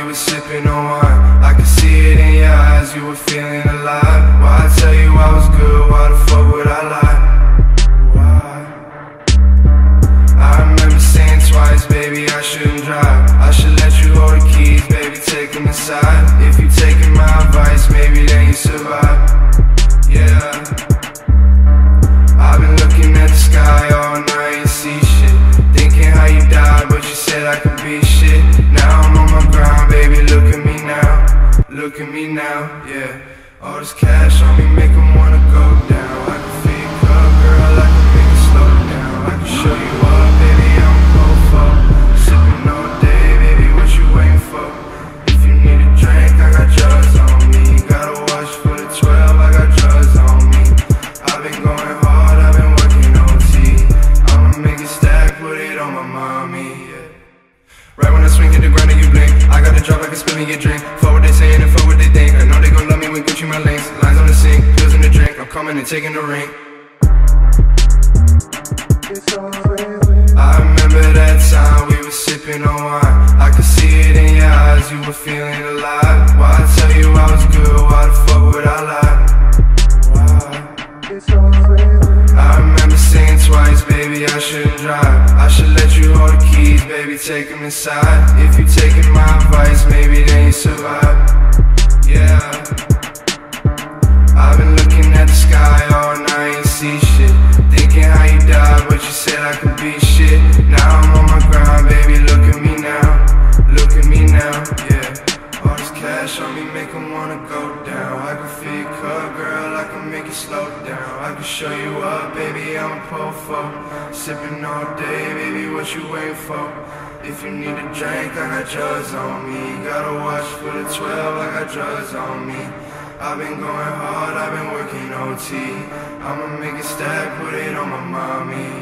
were sipping on wine. I could see it in your eyes, you were feeling alive. Why I tell you I was good, why the fuck would I lie? Why? I remember saying twice, baby, I shouldn't drive. I should let you hold the keys, baby, take them inside. If you taking my advice, maybe then you survive. Yeah, I've been looking at the sky all night and see shit, thinking how you died, but you said I could be shit. Now I'm on my grind, baby, look at me now. Look at me now, yeah. All this cash on me make 'em wanna go down. I can feel you up, girl, I can make it slow down. I can show you up, baby, I'm a mofo. Sipping all day, baby, what you waiting for? If you need a drink, I got drugs on me. Gotta watch for the 12, I got drugs on me. I've been going hard, I've been working OT. I'ma make it stack, put it on my mommy, yeah. Right when I swing, hit the ground and you blink, I got the drop like a spin me a drink. Fuck what they saying and fuck what they think. I know they gon' love me when Gucci my links. Lines on the sink, pills in the drink. I'm coming and taking the ring. I remember that time we were sipping on wine. I could see it in your eyes, you were feeling alive. Why I tell you I was good, why the fuck would I lie? Why? I remember saying twice, baby, I shouldn't drive. I should let you hold the keys, baby, take them inside. If you taking my advice, maybe then you survive. Yeah, I've been looking at the sky all night and see shit, thinking how you died, but you said I could be shit. Now I'm on my grind, baby, look at me now. Look at me now, yeah. All this cash on me make 'em wanna go down. I can feel you cut, girl, I can make it slow down. I can show you up, baby, I'm a po-fo. Sipping all day, baby, what you waiting for? If you need a drink, I got drugs on me. Gotta watch for the 12, I got drugs on me. I've been going hard, I've been working OT. I'ma make it stack, put it on my mommy.